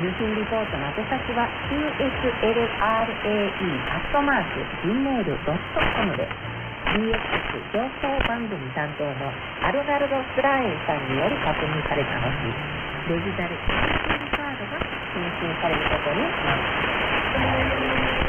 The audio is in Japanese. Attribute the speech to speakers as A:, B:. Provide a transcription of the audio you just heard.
A: 受信リポートの宛先は cslrae@gmail.com で DX 情報番組担当のアルナルド・スラーエンさんにより確認された後、デジタル SD カードが申請されることになります。